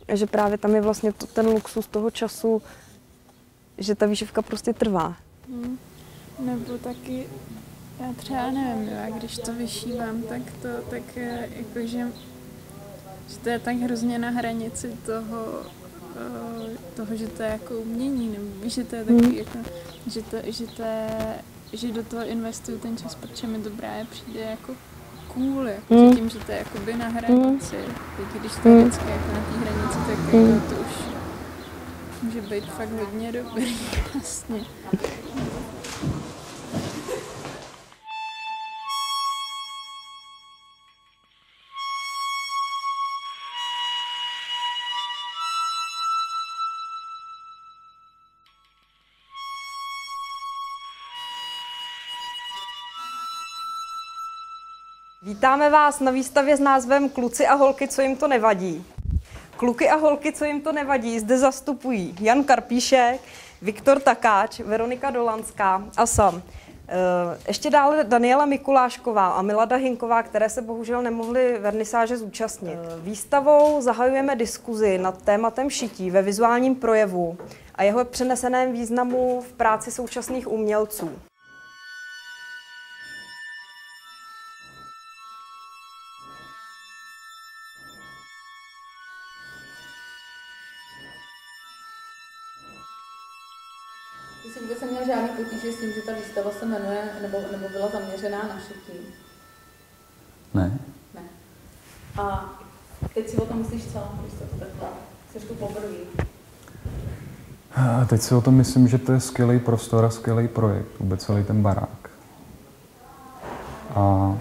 že právě tam je vlastně ten luxus toho času, že ta výšivka prostě trvá. Nebo taky, já třeba nevím, já když to vyšívám, tak jakože že to je tak hrozně na hranici toho, že to je jako umění, nebo víš, že to je taky jako, že do toho investuju ten čas, protože mi to právě přijde jako cool, jako tím, že to je jakoby na hranici. Když to je vždycky jako na té hranici, tak jako to už může být fakt hodně dobrý, vlastně. Vítáme vás na výstavě s názvem Kluci a holky, co jim to nevadí. Kluky a holky, co jim to nevadí, zde zastupují Jan Karpíšek, Viktor Takáč, Veronika Dolanská a Sam. Ještě dále Daniela Mikulášková a Milada Hinková, které se bohužel nemohly vernisáže zúčastnit. Výstavou zahajujeme diskuzi nad tématem šití ve vizuálním projevu a jeho přeneseném významu v práci současných umělců. Ty jsi vůbec neměl žádný potíže s tím, že ta výstava se jmenuje, nebo byla zaměřená na šití? Ne. Ne. A teď si o tom myslíš co, když to takhle? Jsi tu poprvé? Teď si o tom myslím, že to je skvělý prostor a skvělý projekt, vůbec celý ten barák. A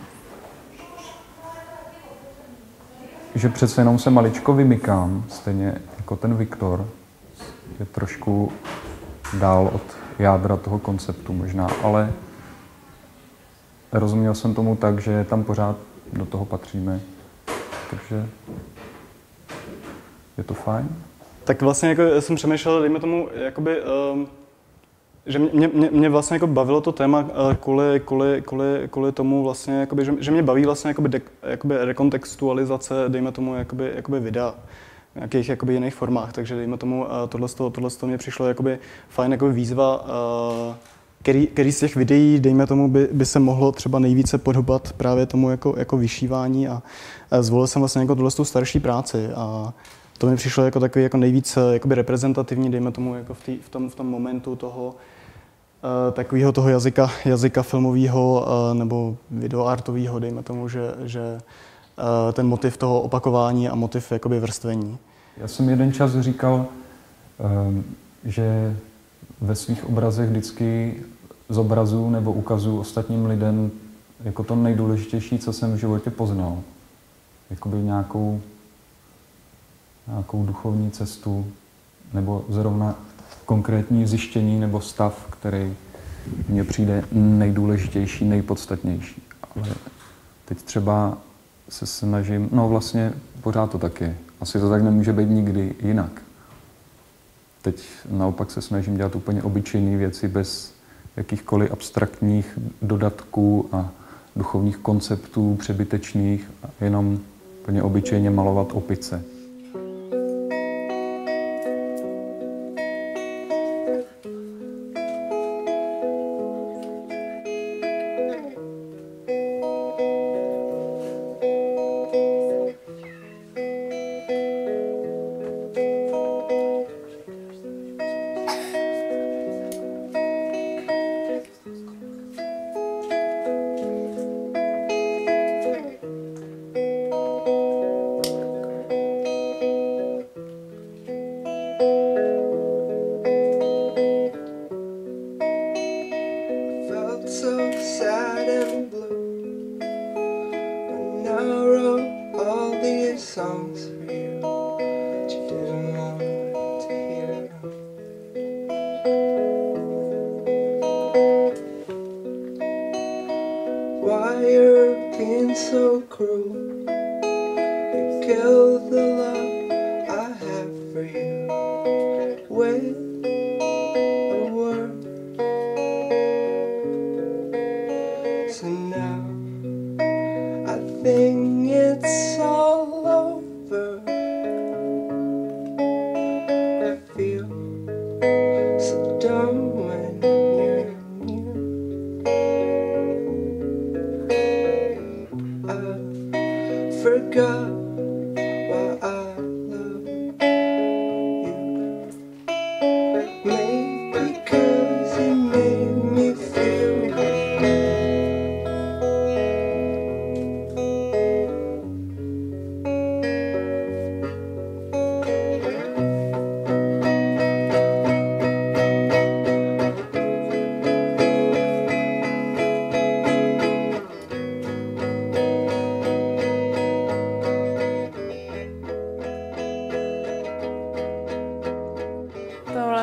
že přece jenom se maličko vymykám, stejně jako ten Viktor, je trošku dál od jádra toho konceptu možná, ale rozuměl jsem tomu tak, že tam pořád do toho patříme, takže je to fajn. Tak vlastně jako jsem přemýšlel, dejme tomu, jakoby, že mě vlastně jako bavilo to téma kvůli tomu vlastně, jakoby, že mě baví vlastně jakoby rekontextualizace, dejme tomu, jakoby videa v nějakých jakoby jiných formách, takže dejme tomu, tohle mě přišlo jakoby fajn jakoby výzva, který z těch videí, dejme tomu, by se mohlo třeba nejvíce podobat právě tomu jako vyšívání a zvolil jsem vlastně jako tuhle starší práci a to mi přišlo jako takový jako nejvíc jakoby reprezentativní, dejme tomu, jako v tom momentu toho takového toho jazyka filmového nebo videoartového, dejme tomu, že ten motiv toho opakování a motiv jakoby vrstvení. Já jsem jeden čas říkal, že ve svých obrazech vždycky zobrazuju nebo ukazuju ostatním lidem jako to nejdůležitější, co jsem v životě poznal. Jakoby nějakou duchovní cestu nebo zrovna konkrétní zjištění nebo stav, který mně přijde nejdůležitější, nejpodstatnější. Ale teď třeba se snažím, no vlastně pořád to tak je. Asi to tak nemůže být nikdy jinak. Teď naopak se snažím dělat úplně obyčejné věci bez jakýchkoliv abstraktních dodatků a duchovních konceptů přebytečných, a jenom úplně obyčejně malovat opice.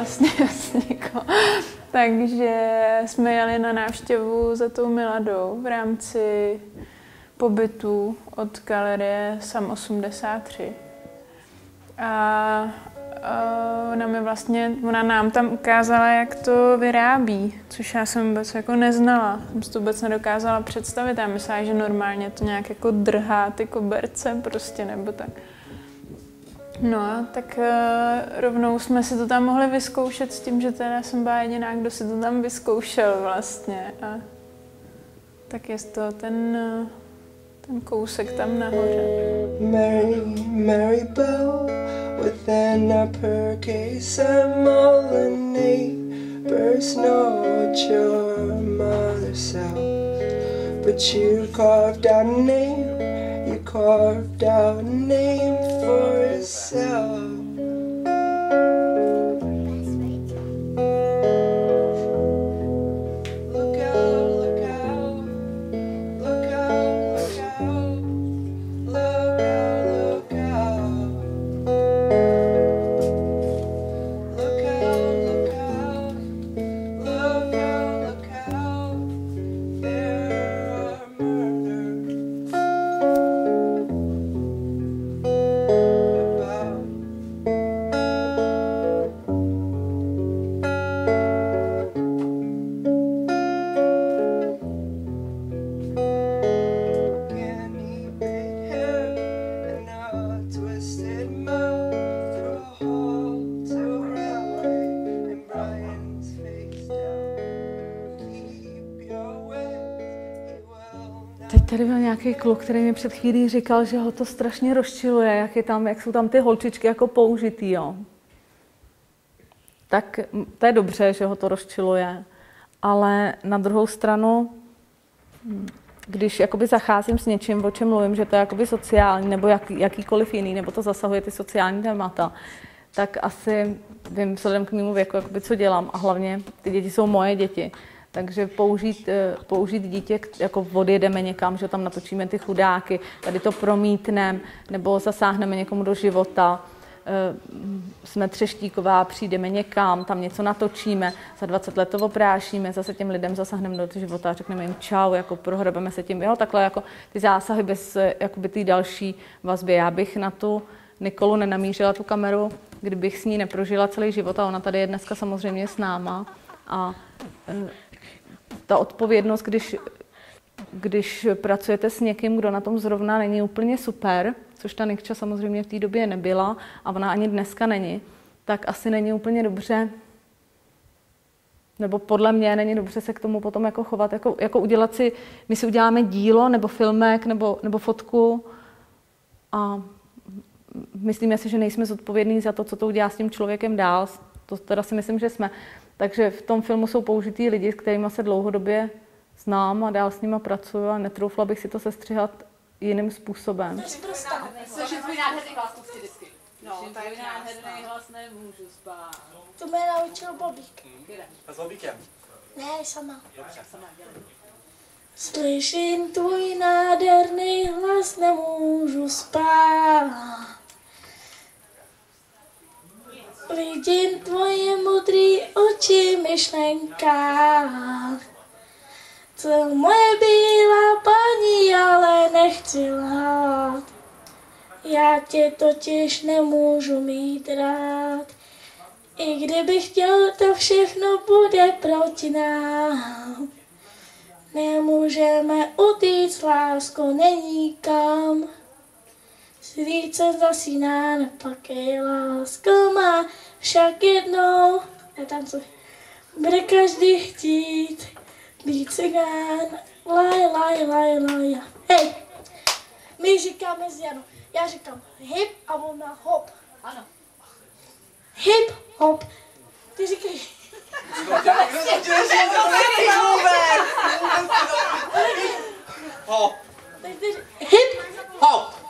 vlastně Jasníko. Takže jsme jeli na návštěvu za tou Miladou v rámci pobytu od galerie Sam 83. A ona nám tam ukázala, jak to vyrábí, což já jsem vůbec jako neznala. Jsem si to vůbec nedokázala představit. Já myslela, že normálně to nějak jako drhá ty koberce prostě, nebo tak. No a tak rovnou jsme si to tam mohli vyzkoušet s tím, že teda jsem byla jediná, kdo si to tam vyzkoušel vlastně. A tak je to ten kousek tam nahoře. Mary, Mary Bell, with an uppercase and all the neighbors know what your mother sells. But you carved out a name, you carved out a name for yourself. Teď tady byl nějaký kluk, který mi před chvílí říkal, že ho to strašně rozčiluje, jak jsou tam ty holčičky jako použitý, jo. Tak to je dobře, že ho to rozčiluje, ale na druhou stranu, když jakoby zacházím s něčím, o čem mluvím, že to je jakoby sociální nebo jakýkoliv jiný, nebo to zasahuje ty sociální témata, tak asi vím vzhledem k mému věku, jakoby, co dělám a hlavně ty děti jsou moje děti. Takže použít dítě, jako odjedeme někam, že tam natočíme ty chudáky, tady to promítneme, nebo zasáhneme někomu do života, jsme Třeštíková, přijdeme někam, tam něco natočíme, za 20 let to oprášíme, zase těm lidem zasáhneme do života a řekneme jim čau, jako prohrabeme se tím, jo, takhle jako ty zásahy bez jakoby té další vazby. Já bych na tu Nikolu nenamířila tu kameru, kdybych s ní neprožila celý život a ona tady je dneska samozřejmě s náma. A ta odpovědnost, když pracujete s někým, kdo na tom zrovna není úplně super, což ta Nikča samozřejmě v té době nebyla a ona ani dneska není, tak asi není úplně dobře, nebo podle mě není dobře se k tomu potom jako chovat, jako udělat si, my si uděláme dílo nebo filmek nebo fotku a myslíme si, že nejsme zodpovědní za to, co to udělá s tím člověkem dál, to teda si myslím, že jsme. Takže v tom filmu jsou použitý lidi, s kterými se dlouhodobě znám a dál s nimi pracuju a netroufla bych si to sestřihat jiným způsobem. Slyším tvůj nádherný hlas vždycky. No, tvůj nádherný hlas nemůžu spát. To mě naučil Bobík. A s Bobíkem? Ne, sama. Dobře, sama dělej. Slyším tvůj nádherný hlas, nemůžu spát. Vidím tvoje modré oči v myšlenkách. To moje bílá paní, ale nechci lhát. Já tě totiž nemůžu mít rád. I kdybych chtěl, to všechno bude proti nám. Nemůžeme utíct, lásko, není kam. Srdce zasíná, neplakej, lásko má, však jednou, netancuj, bude každý chtít být cigán, laj, laj, laj, laj. Hej, my říkáme s Janou, já říkám hip a ona hop. Ano. Hip, hop, ty říkej. Hop. Hip, Hop.